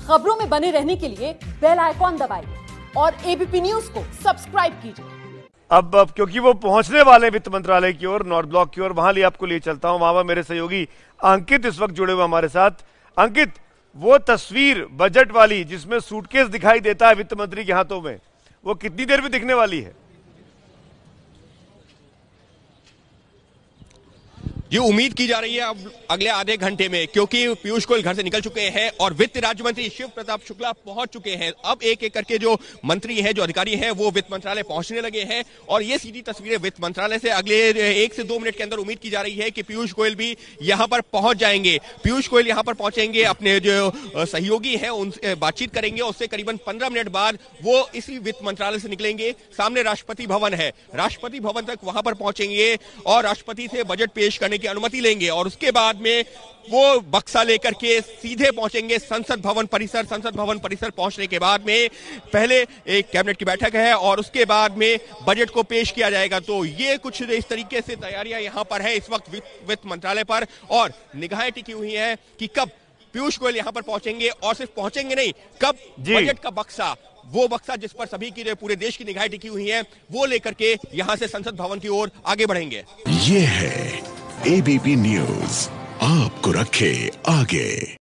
खबरों में बने रहने के लिए बेल आइकॉन दबाइए और एबीपी न्यूज को सब्सक्राइब कीजिए। अब क्योंकि वो पहुंचने वाले वित्त मंत्रालय की ओर, नॉर्थ ब्लॉक की ओर, वहां लिए आपको लिए चलता हूं। वहां पर मेरे सहयोगी अंकित इस वक्त जुड़े हुए हमारे साथ। अंकित, वो तस्वीर बजट वाली जिसमें सूटकेस दिखाई देता है वित्त मंत्री के हाथों में, वो कितनी देर में दिखने वाली है? ये उम्मीद की जा रही है अब अगले आधे घंटे में, क्योंकि पीयूष गोयल घर से निकल चुके हैं और वित्त राज्य मंत्री शिव प्रताप शुक्ला पहुंच चुके हैं। अब एक एक करके जो मंत्री हैं, जो अधिकारी हैं, वो वित्त मंत्रालय पहुंचने लगे हैं और ये सीधी तस्वीरें वित्त मंत्रालय से अगले 1 से 2 मिनट के अंदर उम्मीद की जा रही है कि पीयूष गोयल भी यहां पर पहुंच जाएंगे। पीयूष गोयल यहां पर पहुंचेंगे, अपने जो सहयोगी हैं उनसे बातचीत करेंगे, उससे करीबन 15 मिनट बाद वो इसी वित्त मंत्रालय से निकलेंगे। सामने राष्ट्रपति भवन है, राष्ट्रपति भवन तक वहां पर पहुंचेंगे और राष्ट्रपति से बजट पेश करने की अनुमति लेंगे और उसके बाद में वो बक्सा लेकर के सीधे पहुंचेंगे संसद भवन परिसर। संसद भवन परिसर पहुंचने के बाद में पहले एक कैबिनेट की बैठक है और उसके बाद में बजट को पेश किया जाएगा। तो ये कुछ इस तरीके से तैयारियां यहां पर है इस वक्त वित्त मंत्रालय पर, और निगाहें टिकी हुई हैं कि कब पीयूष गोयल यहां पर पहुंचेंगे और सिर्फ पहुंचेंगे नहीं, कब बजट का बक्सा, वो बक्सा जिस पर सभी की, पूरे देश की निगाहें टिकी हुई हैं, वो लेकर के यहां से संसद भवन की ओर आगे बढ़ेंगे। ये है एबीपी न्यूज, आपको रखे आगे।